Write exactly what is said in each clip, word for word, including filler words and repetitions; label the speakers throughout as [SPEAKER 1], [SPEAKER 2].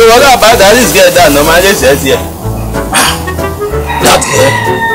[SPEAKER 1] what about that? This girl that normally says here. That girl.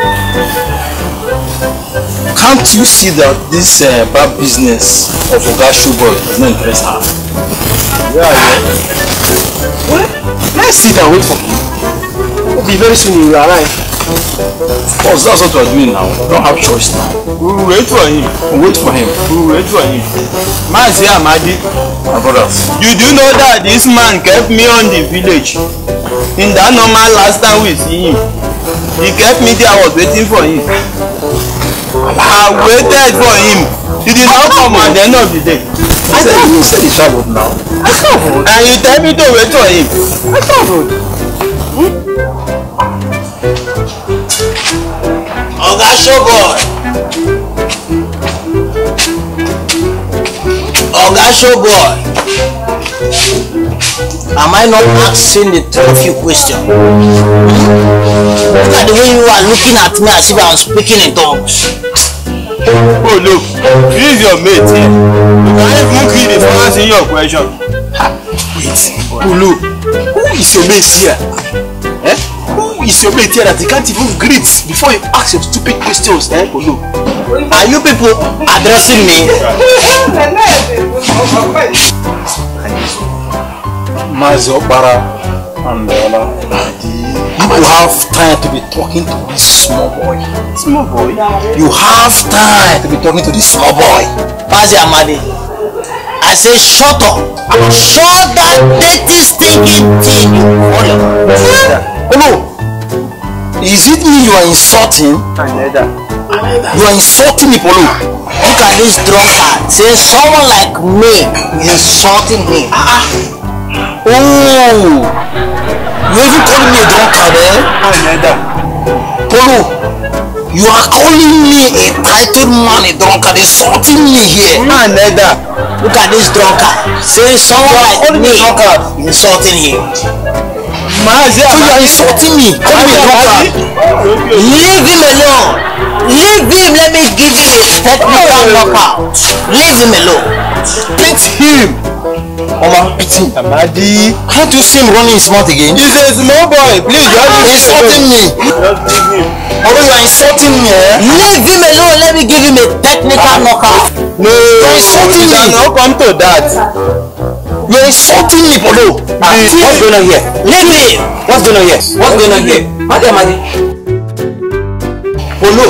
[SPEAKER 1] Can't you see that this uh, bad business of Oga Showboy does not interest her? Yeah, yeah. Well, let's sit and wait for him. We'll be very soon he will arrive. Of course, that's what we're doing now. We don't have choice now. We will wait for him. We'll wait for him. We will wait for him. Mazi Amadi, my brothers. You do know that this man kept me on the village. In that normal last time we see him. He kept me there, I was waiting for him. I waited for him. He did not come at the end of the day. I said you said he traveled now. I traveled. And you tell me to wait for him. I traveled. Hmm? Oga Showboy. Oga Showboy. Am I not asking the three of you questions? Look at the way you are looking at me as if I was speaking in tongues. Oh look, this is your mate here. You can't even read the answer in your question. Ha, wait, Polo, who is your mate here? Eh? Who is your mate here that he can't even greet before you ask your stupid questions, eh, Polo? Are you people addressing me? Mazi Okpara and Ola, you have time to be talking to this small boy. Small boy? You have time to be talking to this small boy. Mazi Amadi, I say shut up. Shut that dirty stinking thing you follow. Oh no. Is it me you are insulting? Another. You are insulting me, Polo. Look at this drunkard. Say someone like me is insulting him. Ah. Oh, you even calling me a drunkard, eh? Another. Polo, you are calling me a titled man, a drunkard, insulting me here. Another. Look at this drunkard. Say someone like me is insulting him. So you are insulting me. Call me a drunkard. Leave him alone. Leave him. Let me give you a technical knockout. Leave him alone. Beat him. Oma, beat him. Amadi. Can't you see him running his mouth again? He's a small boy. Please, you are insulting me. Just leave him. Although you are insulting me, eh? Leave him alone. Let me give him a technical knockout. No, you are insulting me. Don't come to that. You are insulting me, Polo. Ah, what's going on here? Leave me. What's going on here? What's going on here? Madi Amadi. Polo.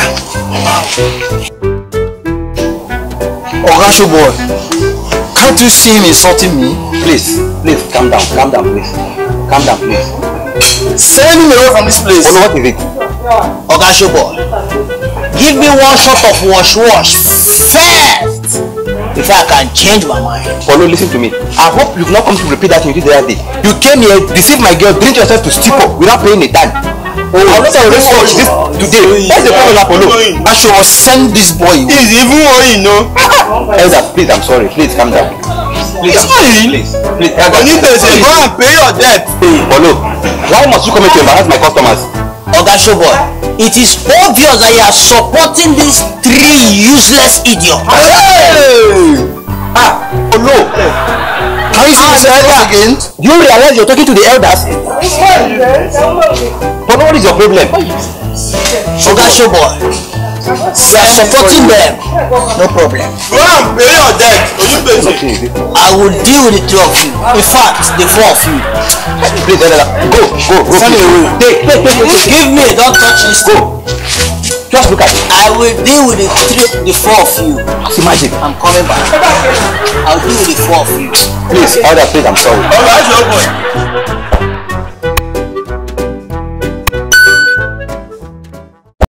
[SPEAKER 1] Oga Showboy. Can't you see him insulting me? Please, please, calm down, calm down, please. Calm down, please. Send him away from this place. Polo, what is it? Oga Showboy. Give me one shot of wash wash first. If I can change my mind. Polo, listen to me. I hope you've not come to repeat that you did the other day. You came here, deceived my girl, drink yourself to steep up without paying a dime. Oh, I'm not going to research this today. What's the problem, Polo? I should send this boy. He's even worrying, no? Elder, please, I'm sorry. Please, calm down. Please, it's fine. Please, please. You need to say, go and pay your debt. Hey, Polo, why must you come here to embarrass my customers? Oga Showboy, it is obvious that you are supporting these three useless idiots. Hey! Ah, Polo. Can you see the elders again? Do you realize you're talking to the elders? Polo, what is your problem? Oga Showboy, you are supporting them. No problem. Go and pay your debt. I will deal with the two of you. In fact, the four of you. Please, go, go, go. Send me away. Take, take, take. Give me. Don't touch this. Go. Just look at it. I will deal with the three, the four of you. Imagine. I'm coming back. I'll deal with the four of you. Please, order, please. I'm sorry. All right, your boy.